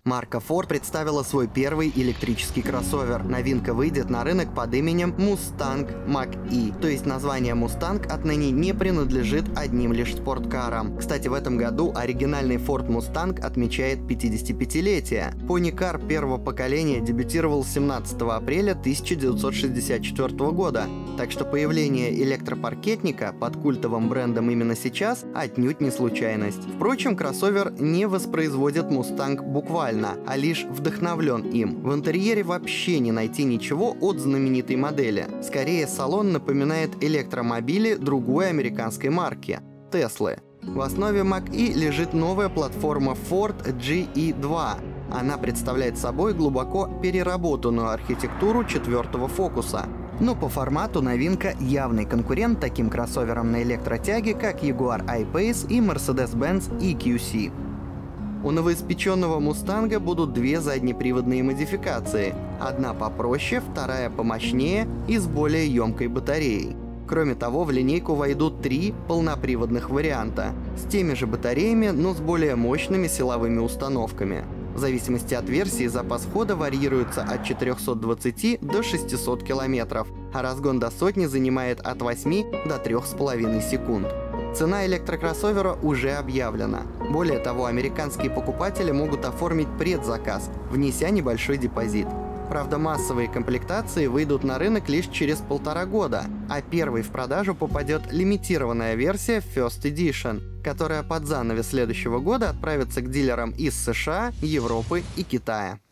Марка Ford представила свой первый электрический кроссовер. Новинка выйдет на рынок под именем Mustang Mach-E. То есть название Mustang отныне не принадлежит одним лишь спорткарам. Кстати, в этом году оригинальный Ford Mustang отмечает 55-летие. Пони-кар первого поколения дебютировал 17 апреля 1964 года. Так что появление электропаркетника под культовым брендом именно сейчас отнюдь не случайность. Впрочем, кроссовер не воспроизводит Mustang буквально, а лишь вдохновлен им. В интерьере вообще не найти ничего от знаменитой модели. Скорее, салон напоминает электромобили другой американской марки – Теслы. В основе Mach-E лежит новая платформа Ford GE2. Она представляет собой глубоко переработанную архитектуру четвертого фокуса. Но по формату новинка явный конкурент таким кроссоверам на электротяге, как Jaguar I-Pace и Mercedes-Benz EQC. У новоиспеченного «Мустанга» будут две заднеприводные модификации. Одна попроще, вторая помощнее и с более емкой батареей. Кроме того, в линейку войдут три полноприводных варианта с теми же батареями, но с более мощными силовыми установками. В зависимости от версии запас хода варьируется от 420 до 600 км, а разгон до сотни занимает от 8 до 3,5 секунд. Цена электрокроссовера уже объявлена. Более того, американские покупатели могут оформить предзаказ, внеся небольшой депозит. Правда, массовые комплектации выйдут на рынок лишь через 1,5 года, а первой в продажу попадет лимитированная версия First Edition, которая под занавес следующего года отправится к дилерам из США, Европы и Китая.